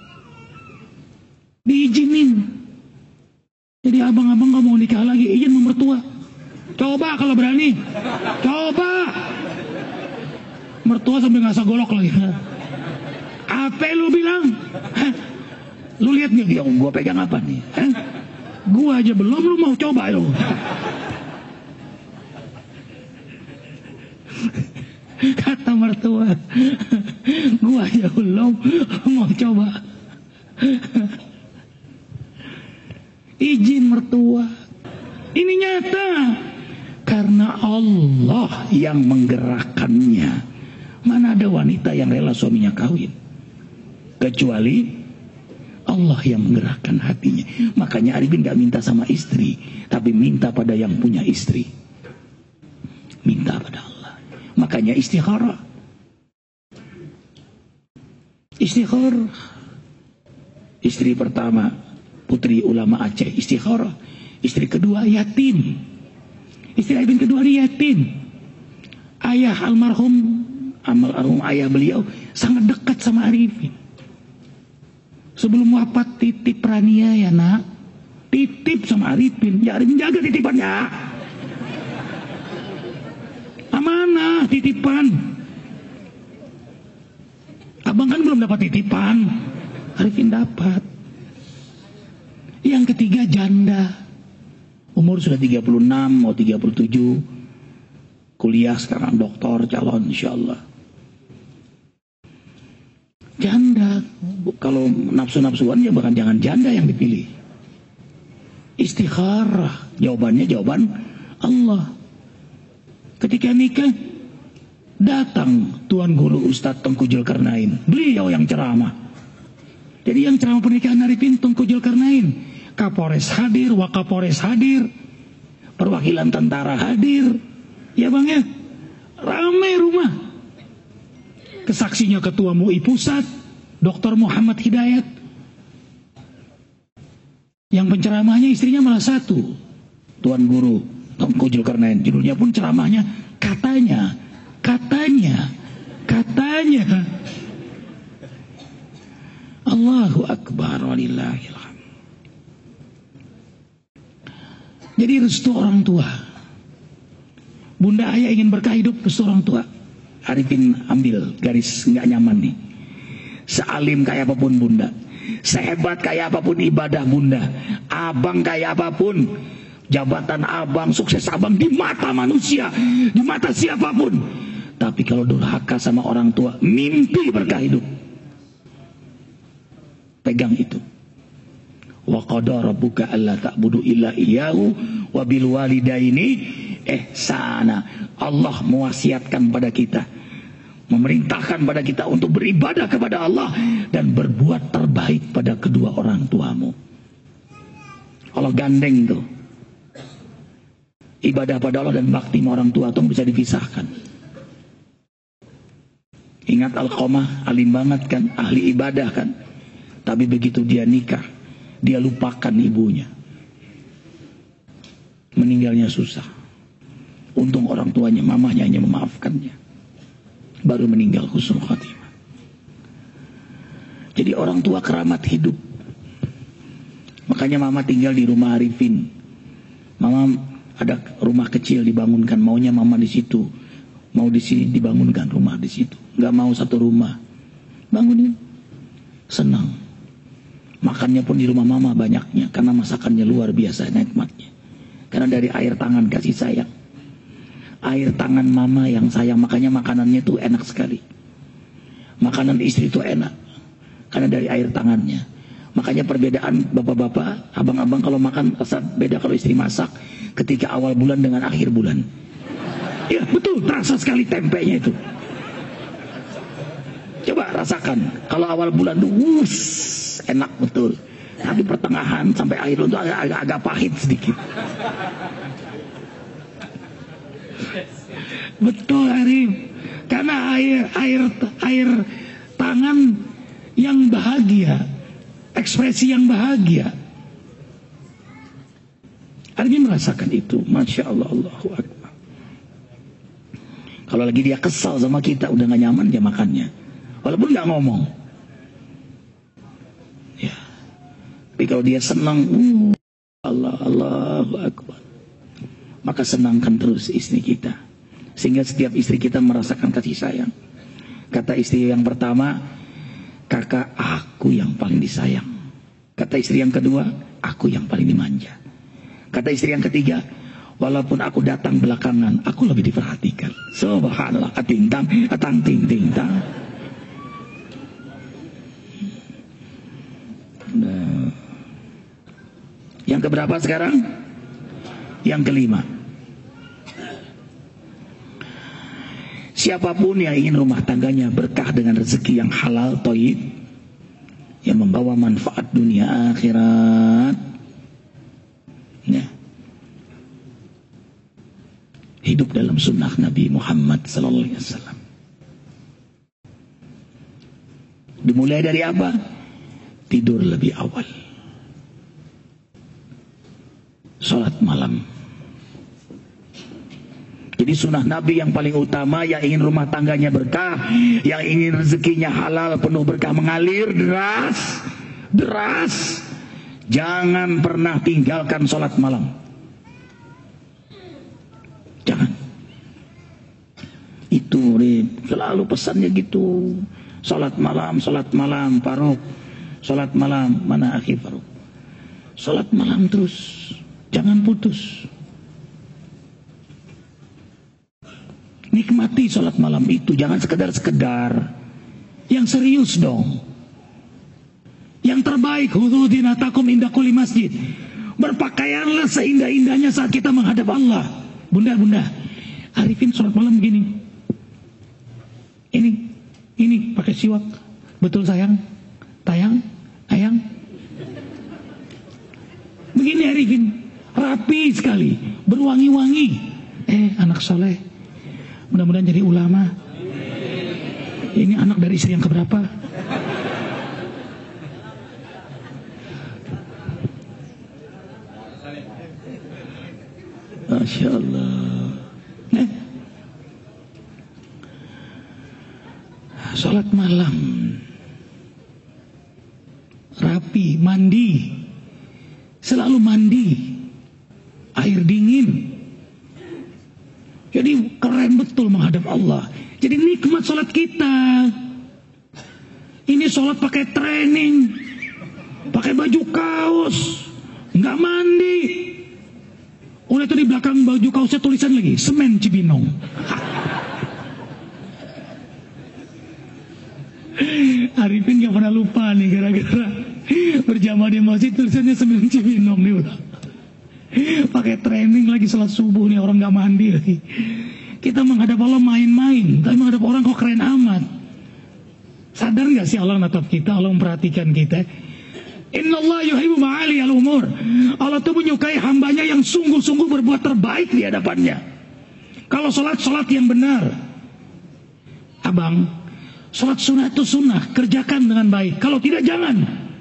Diizinin. Jadi abang-abang gak mau nikah lagi, izin sama mertua. Coba kalau berani. Coba. Mertua sampai ngasah golok lagi. Apa lu bilang? Hah? Lu lihat nih dia, gua pegang apa nih? Gua aja belum, lu mau coba lu? Kata mertua, gua aja belum, lu mau coba? Izin mertua. Ini nyata. Karena Allah yang menggerakkannya. Mana ada wanita yang rela suaminya kawin? Kecuali Allah yang menggerakkan hatinya. Makanya Arifin gak minta sama istri, tapi minta pada yang punya istri. Minta pada Allah. Makanya istikharah. Istikharah. Istri pertama putri ulama Aceh, istikharah. Istri kedua yatim. Istri Arifin kedua yatim. Ayah almarhum ayah beliau sangat dekat sama Arifin. Sebelum wafat titip Rania ya nak, titip sama Arifin. Ya Arifin jaga titipannya. Amanah titipan. Abang kan belum dapat titipan, Arifin dapat. Yang ketiga janda. Umur sudah 36, mau 37. Kuliah sekarang doktor, calon insyaAllah. Janda. Kalau nafsu-nafsuan ya bahkan jangan janda yang dipilih. Istikharah. Jawabannya jawaban Allah. Ketika nikah, datang Tuan Guru Ustadz Tengku Zulkarnain. Beliau yang ceramah. Jadi yang ceramah pernikahan Arifin Tengku Zulkarnain. Kapolres hadir, Wakapolres hadir, perwakilan tentara hadir, ya bang ya, ramai rumah. Kesaksinya Ketua MUI Pusat, Dr. Muhammad Hidayat. Yang penceramahnya istrinya malah satu, Tuan Guru Tengku Zulkarnain. Judulnya pun ceramahnya katanya. Allahu Akbar walillahilhamd. Jadi restu orang tua. Bunda ayah ingin berkah hidup, restu orang tua. Arifin ambil garis nggak nyaman nih. Sealim kayak apapun bunda, sehebat kayak apapun ibadah bunda, abang kayak apapun jabatan abang, sukses abang di mata manusia, di mata siapapun. Tapi kalau durhaka sama orang tua, mimpi berkah hidup. Pegang itu. Wa qada rabbuka alla ta'budu illa iyyahu wa bil walidaini ihsana. Allah mewasiatkan pada kita, memerintahkan pada kita untuk beribadah kepada Allah dan berbuat terbaik pada kedua orang tuamu. Allah gandeng tuh. Ibadah pada Allah dan bakti sama orang tua tuh bisa dipisahkan. Ingat Alqamah, alim banget kan, ahli ibadah kan. Tapi begitu dia nikah, dia lupakan ibunya. Meninggalnya susah. Untung orang tuanya, mamahnya hanya memaafkannya. Baru meninggal husnul khatimah. Jadi orang tua keramat hidup. Makanya mama tinggal di rumah Arifin. Mama ada rumah kecil dibangunkan, maunya mama di situ. Mau di sini dibangunkan rumah di situ. Nggak mau satu rumah. Bangunin. Senang. Makannya pun di rumah mama banyaknya, karena masakannya luar biasa nikmatnya. Karena dari air tangan kasih sayang. Air tangan mama yang sayang, makanya makanannya tuh enak sekali. Makanan istri itu enak, karena dari air tangannya. Makanya perbedaan bapak-bapak, abang-abang kalau makan rasa beda kalau istri masak ketika awal bulan dengan akhir bulan. Ya betul, terasa sekali tempenya itu. Coba rasakan, kalau awal bulan tuh enak betul. Tapi pertengahan sampai akhir itu agak pahit sedikit. Betul Arif. Karena air tangan yang bahagia, ekspresi yang bahagia. Arif merasakan itu, masya Allah, Allahu Akbar. Kalau lagi dia kesal sama kita, udah gak nyaman dia makannya, walaupun gak ngomong. Ya. Tapi kalau dia senang, Allahu Akbar, maka senangkan terus istri kita, sehingga setiap istri kita merasakan kasih sayang. Kata istri yang pertama, kakak aku yang paling disayang. Kata istri yang kedua, aku yang paling dimanja. Kata istri yang ketiga, walaupun aku datang belakangan, aku lebih diperhatikan. Subhanallah, atintang, atang ting ting tang. Nah. Yang keberapa sekarang? Yang kelima. Siapapun yang ingin rumah tangganya berkah dengan rezeki yang halal, thayyib, yang membawa manfaat dunia akhirat, ya, hidup dalam sunnah Nabi Muhammad SAW. Dimulai dari apa? Tidur lebih awal, sholat malam. Jadi sunnah Nabi yang paling utama, yang ingin rumah tangganya berkah, yang ingin rezekinya halal, penuh berkah, mengalir deras, jangan pernah tinggalkan sholat malam. Jangan. Itu selalu pesannya gitu. Sholat malam, Faruk. Sholat malam, mana akhi Faruk? Sholat malam terus, jangan putus. Nikmati sholat malam itu, jangan sekedar-sekedar. Yang serius dong. Yang terbaik, hudhu dinatakum inda kulli masjid. Berpakaianlah seindah-indahnya saat kita menghadap Allah. Bunda, Arifin sholat malam begini. Ini pakai siwak. Betul sayang? Tayang? Ayang? Begini Arifin, rapi sekali, berwangi-wangi. Anak soleh, mudah-mudahan jadi ulama. Ini anak dari istri yang keberapa? Masya Allah. Sholat malam, rapi, mandi, selalu mandi, air dingin. Jadi keren betul menghadap Allah. Jadi nikmat sholat kita. Ini sholat pakai training, pakai baju kaos, nggak mandi. Oleh itu di belakang baju kaosnya tulisan lagi, semen Cibinong. Arifin gak pernah lupa nih, gara-gara berjamaah di masjid tulisannya semen Cibinong nih udah. Pakai training lagi salat subuh nih, orang gak mandi lagi. Kita menghadap Allah main-main, tapi menghadap orang kok keren amat. Sadar gak sih Allah natap kita, Allah memperhatikan kita. Innallaha yuhibbu ma'ali al-umur. Allah tuh menyukai hambanya yang sungguh-sungguh berbuat terbaik di hadapannya. Kalau sholat yang benar. Abang, sholat sunnah itu sunnah, kerjakan dengan baik. Kalau tidak, jangan.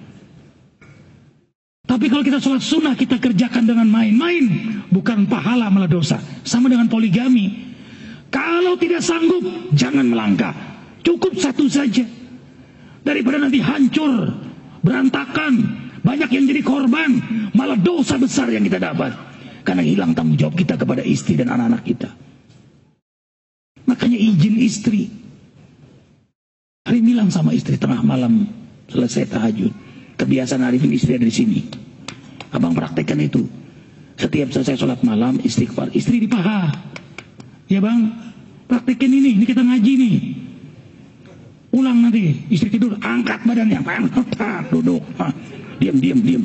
Tapi kalau kita sholat sunnah, kita kerjakan dengan main-main, bukan pahala malah dosa. Sama dengan poligami. Kalau tidak sanggup, jangan melangkah. Cukup satu saja. Daripada nanti hancur, berantakan, banyak yang jadi korban, malah dosa besar yang kita dapat. Karena hilang tanggung jawab kita kepada istri dan anak-anak kita. Makanya izin istri. Hari bilang sama istri tengah malam selesai tahajud. Kebiasaan Arifin istri ada di sini. Abang praktekkan itu. Setiap selesai sholat malam, istighfar. Istri di paha. Ya bang, praktekin ini kita ngaji nih. Ulang nanti, istri tidur, angkat badannya, duduk, diam.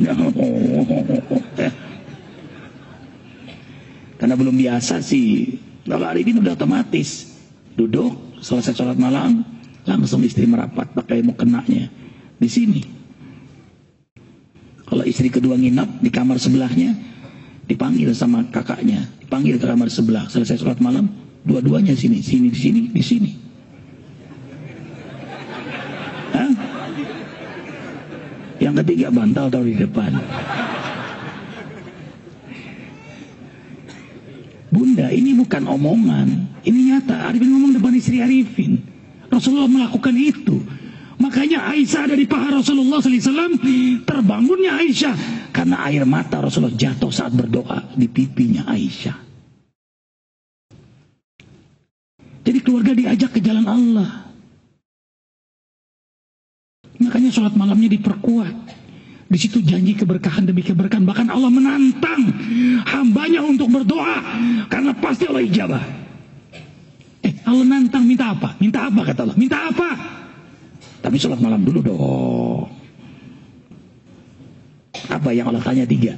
Karena belum biasa sih. Kalau hari ini udah otomatis duduk, selesai sholat malam, langsung istri merapat pakai mukenanya di sini. Kalau istri kedua nginap di kamar sebelahnya, dipanggil sama kakaknya, dipanggil ke kamar sebelah, selesai sholat malam, dua-duanya di sini. Yang ketiga bantal taruh di depan. Bunda, ini bukan omongan, ini nyata. Arifin ngomong depan istri Arifin. Rasulullah melakukan itu. Makanya Aisyah ada di paha Rasulullah SAW. Terbangunnya Aisyah karena air mata Rasulullah jatuh saat berdoa di pipinya Aisyah. Jadi keluarga diajak ke jalan Allah. Makanya sholat malamnya diperkuat. Di situ janji keberkahan demi keberkahan. Bahkan Allah menantang hambanya untuk berdoa, karena pasti Allah ijabah. Allah nantang, minta apa? Minta apa kata Allah? Minta apa? Tapi sholat malam dulu dong. Apa yang Allah tanya? 3.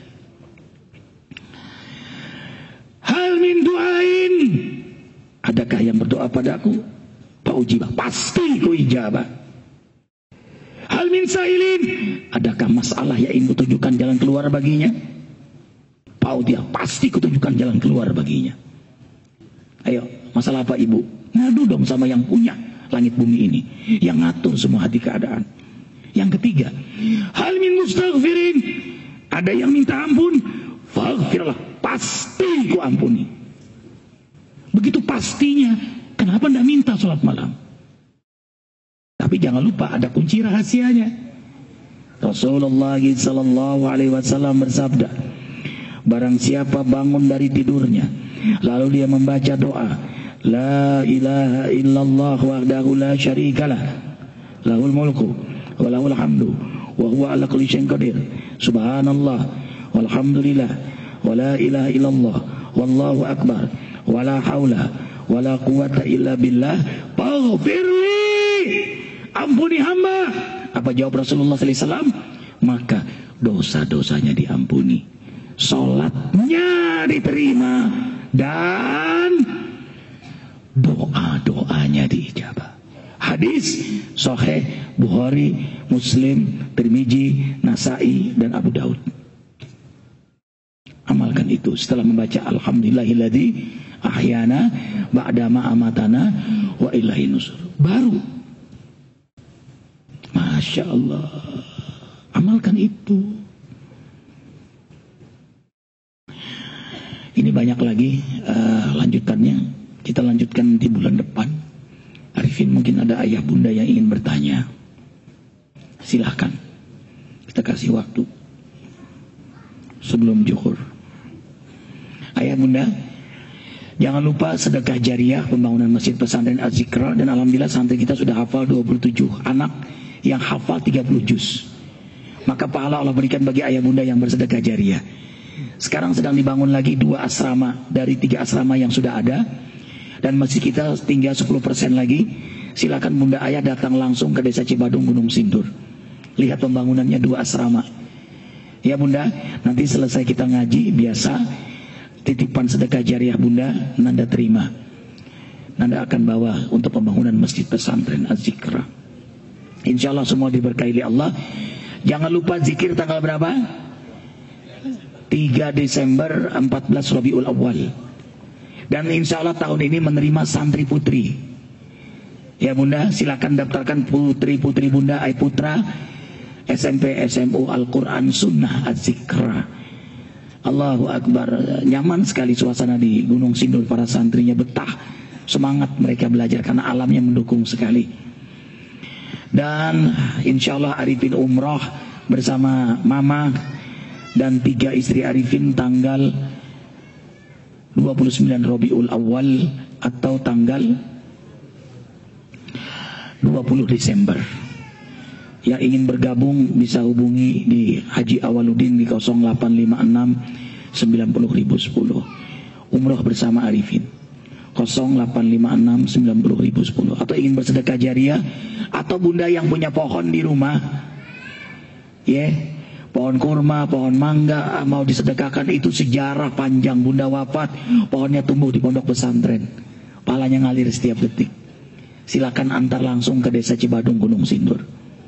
Hal min du'ain, adakah yang berdoa padaku? Pak ujibah, pasti ku ijabah. Hal min sailin, adakah masalah yang ingin kutunjukkan jalan keluar baginya? Pak dia, pasti kutunjukkan jalan keluar baginya. Ayo, masalah apa ibu? Ngadu dong sama yang punya langit bumi ini, yang ngatur semua hati keadaan. Yang ketiga, hal min mustaghfirin, ada yang minta ampun, faghfirlah, pasti ku ampuni. Begitu pastinya, kenapa tidak minta sholat malam? Tapi jangan lupa ada kunci rahasianya. Rasulullah SAW bersabda, barang siapa bangun dari tidurnya lalu dia membaca doa, la ilaha illallah wahdahu la syarikalah, lahul mulku wa lahul hamdu wa huwa ala kulli syai'in qadir, subhanallah walhamdulillah wa la ilaha illallah wallahu akbar wa la haula wa la quwata illa billah, faghfirli, ampuni hamba. Apa jawab Rasulullah SAW? Maka dosa-dosanya diampuni, sholatnya diterima, dan doa-doanya diijabah. Hadis sahih Bukhari, Muslim, Tirmizi, Nasai, dan Abu Daud. Amalkan itu setelah membaca alhamdulillahilladzi ahyana ba'da ma amatana wa ilaihi nusur. Baru Masya Allah, amalkan itu. Ini banyak lagi lanjutannya. Kita lanjutkan di bulan depan. Arifin, mungkin ada ayah bunda yang ingin bertanya. Silahkan. Kita kasih waktu sebelum zuhur. Ayah bunda, jangan lupa sedekah jariah pembangunan Masjid Pesantren Az-Zikra. Dan alhamdulillah santri kita sudah hafal 27 anak yang hafal 30 juz. Maka pahala Allah berikan bagi ayah bunda yang bersedekah jariah. Sekarang sedang dibangun lagi 2 asrama dari 3 asrama yang sudah ada, dan masjid kita tinggal 10% lagi. Silakan bunda ayah datang langsung ke Desa Cibadung, Gunung Sindur. Lihat pembangunannya 2 asrama. Ya bunda, nanti selesai kita ngaji biasa, titipan sedekah jariah bunda Nanda terima. Nanda akan bawa untuk pembangunan Masjid Pesantren Az-Zikra. Insya Allah semua diberkahi oleh Allah. Jangan lupa zikir tanggal berapa? 3 Desember 14 Rabiul Awal. Dan insya Allah tahun ini menerima santri putri. Ya bunda, silakan daftarkan putri-putri bunda Ai Putra SMP SMU Al-Quran Sunnah Az-Zikra. Allahu Akbar. Nyaman sekali suasana di Gunung Sindur. Para santrinya betah, semangat mereka belajar karena alamnya mendukung sekali. Dan insya Allah Arifin umroh bersama mama dan 3 istri Arifin tanggal 29 Rabiul Awal atau tanggal 20 Desember. Yang ingin bergabung bisa hubungi di Haji Awaludin di 0856 90010. Umroh bersama Arifin 0856 90010. Atau ingin bersedekah jariah, atau bunda yang punya pohon di rumah, pohon kurma, pohon mangga mau disedekahkan, itu sejarah panjang. Bunda wafat, pohonnya tumbuh di pondok pesantren, pahalanya ngalir setiap detik. Silakan antar langsung ke Desa Cibadung, Gunung Sindur.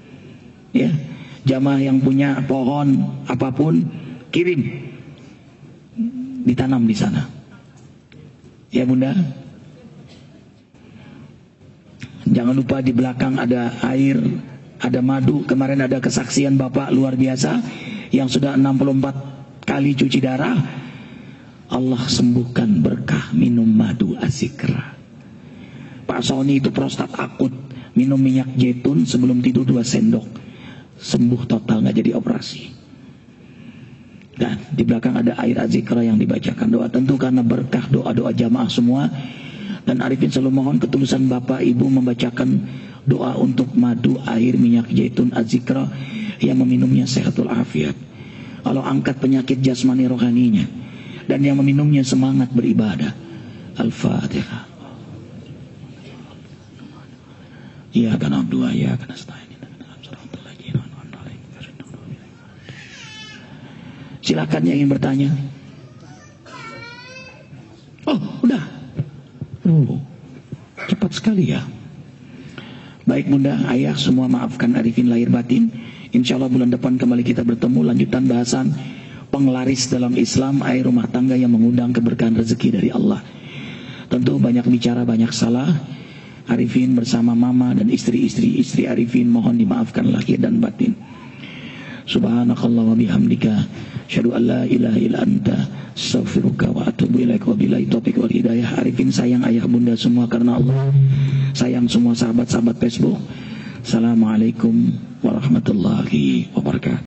Jamaah yang punya pohon apapun kirim, ditanam di sana. Ya bunda. Jangan lupa di belakang ada air, ada madu. Kemarin ada kesaksian bapak luar biasa yang sudah 64 kali cuci darah. Allah sembuhkan berkah minum madu Az-Zikra. Pak Sony itu prostat akut, minum minyak zaitun sebelum tidur 2 sendok, sembuh total, nggak jadi operasi. Dan di belakang ada air Az-Zikra yang dibacakan doa, tentu karena berkah doa-doa jamaah semua. Dan Arifin selalu mohon ketulusan bapak ibu membacakan doa untuk madu, air, minyak zaitun Az-Zikra yang meminumnya sehatul afiat. Allah angkat penyakit jasmani rohaninya, dan yang meminumnya semangat beribadah. Al-Fatihah. Iyyaka na'budu wa iyyaka nasta'in. Silakan yang ingin bertanya. Oh, udah. Cepat sekali ya. Baik bunda, ayah, semua maafkan Arifin lahir batin. Insya Allah bulan depan kembali kita bertemu, lanjutan bahasan penglaris dalam Islam, air rumah tangga yang mengundang keberkahan rezeki dari Allah. Tentu banyak bicara, banyak salah. Arifin bersama mama dan istri Arifin mohon dimaafkan lahir dan batin. Subhanakallah wa bihamdika, asyhadu an la ilaha illa anta, astaghfiruka wa atubu ilaik. Wa billahi taufiq wal hidayah. Arifin sayang ayah bunda semua karena Allah. Sayang semua sahabat-sahabat Facebook. Assalamualaikum warahmatullahi wabarakatuh.